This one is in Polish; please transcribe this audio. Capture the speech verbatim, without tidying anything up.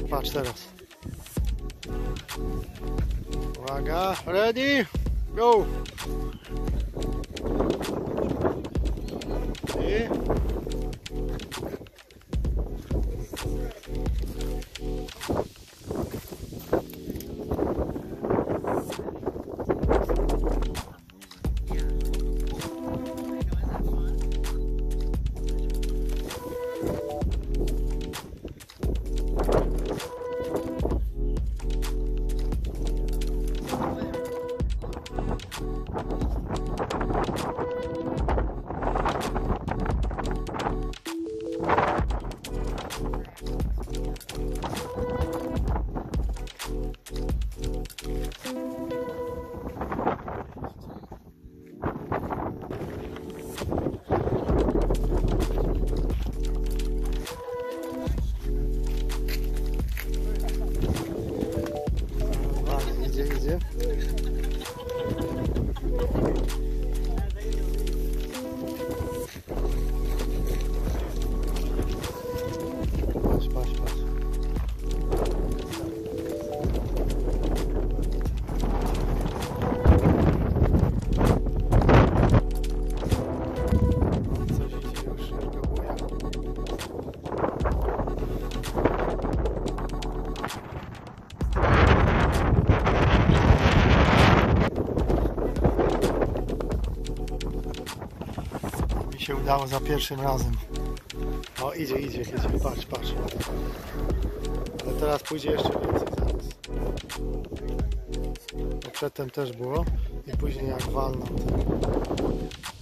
patrz teraz. Uwaga, ready, go! I... Idzie, idzie. Patrz, patrz, patrz. Coś idzie już, szargowuje. Mi się udało za pierwszym razem. O, idzie, idzie, idzie, patrz, patrz. Ale teraz pójdzie jeszcze więcej zaraz. Bo przedtem też było i później jak walną.